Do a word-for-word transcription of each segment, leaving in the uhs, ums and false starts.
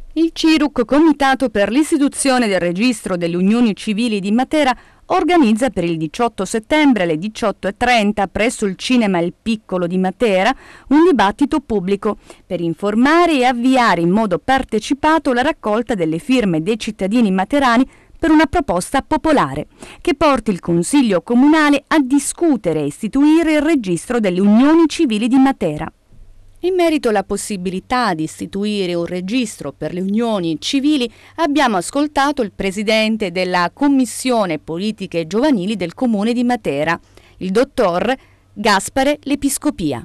Il C I R U C, Comitato per l'istituzione del registro delle unioni civili di Matera, organizza per il diciotto settembre alle diciotto e trenta presso il Cinema Il Piccolo di Matera un dibattito pubblico per informare e avviare in modo partecipato la raccolta delle firme dei cittadini materani per una proposta popolare che porti il Consiglio Comunale a discutere e istituire il registro delle unioni civili di Matera. In merito alla possibilità di istituire un registro per le unioni civili, abbiamo ascoltato il presidente della Commissione Politiche Giovanili del Comune di Matera, il dottor Gaspare L'Episcopia.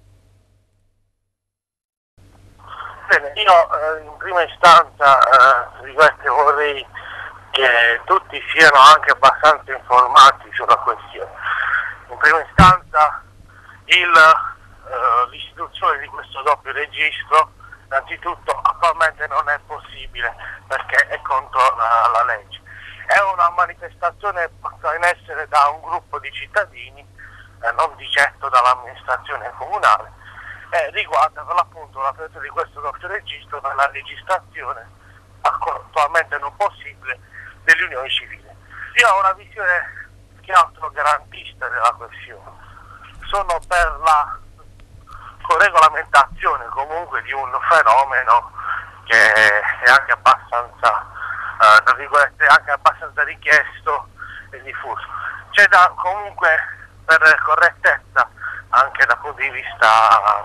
Bene, io eh, in prima istanza eh, vorrei che tutti siano anche abbastanza informati sulla questione. In prima istanza il l'istituzione di questo doppio registro innanzitutto attualmente non è possibile perché è contro la, la legge. È una manifestazione posta in essere da un gruppo di cittadini, eh, non di certo dall'amministrazione comunale, e riguarda per l'appunto la creazione di questo doppio registro per la registrazione attualmente non possibile delle unioni civili. Io ho una visione che altro garantista della questione. Sono per la regolamentazione comunque di un fenomeno che è anche abbastanza eh, tra virgolette anche abbastanza richiesto e diffuso. C'è da comunque per correttezza anche dal punto di vista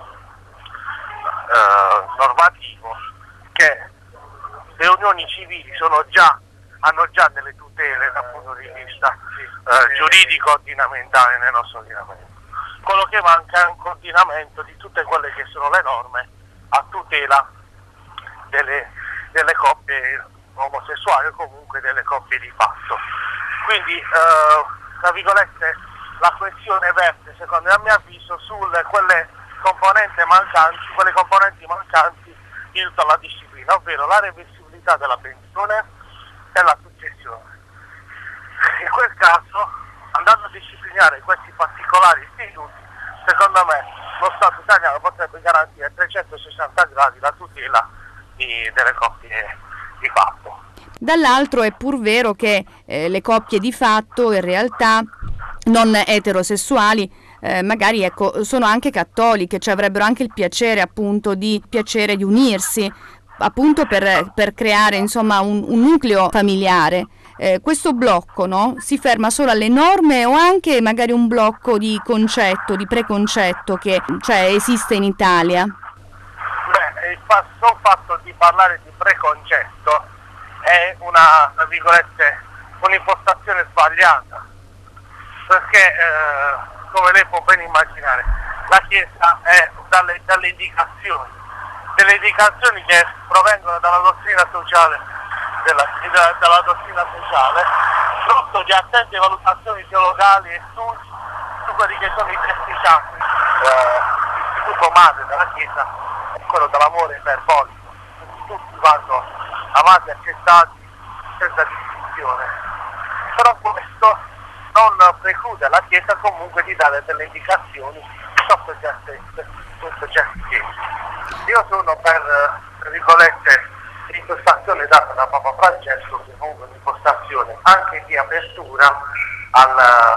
eh, normativo che le unioni civili sono già hanno già delle tutele dal punto di vista eh, giuridico ordinamentale nel nostro ordinamento. Quello che manca è un coordinamento di tutte quelle che sono le norme a tutela delle, delle coppie omosessuali o comunque delle coppie di fatto. Quindi, eh, tra virgolette, la questione verte, secondo il mio avviso, sulle quelle componenti mancanti, quelle componenti mancanti in tutta la disciplina, ovvero la reversibilità della pensione e la successione. In quel caso, andando a disciplinare questi particolari istituti, secondo me lo Stato italiano potrebbe garantire a trecentosessanta gradi la tutela di, delle coppie di fatto. Dall'altro è pur vero che eh, le coppie di fatto in realtà non eterosessuali eh, magari ecco, sono anche cattoliche, cioè avrebbero anche il piacere appunto di piacere di unirsi appunto per, per creare insomma un, un nucleo familiare. Eh, questo blocco no, si ferma solo alle norme o anche magari un blocco di concetto, di preconcetto che cioè, esiste in Italia? Beh, il solo fatto di parlare di preconcetto è una, tra virgolette, un'impostazione sbagliata, perché eh, come lei può ben immaginare la Chiesa è dalle, dalle indicazioni, delle indicazioni che provengono dalla dottrina sociale Della, della, della dottrina sociale, frutto di attente valutazioni teologali e studi su quelli che sono i testi sacri. Eh, l'istituto madre della Chiesa è quello dell'amore iperbolico, tutti vanno amati e accettati senza distinzione. Però questo non preclude alla Chiesa comunque di dare delle indicazioni sotto certi temi. Io sono per, tra virgolette, l'impostazione data da Papa Francesco, che comunque è un'impostazione anche di apertura al,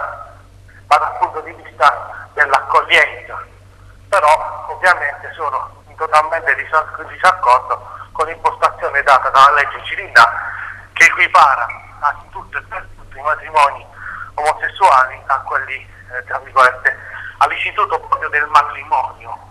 dal punto di vista dell'accoglienza, però ovviamente sono totalmente in disaccordo con l'impostazione data dalla legge Cirinna che equipara a tutti e per tutti i matrimoni omosessuali a quelli, eh, tra virgolette, all'istituto proprio del matrimonio.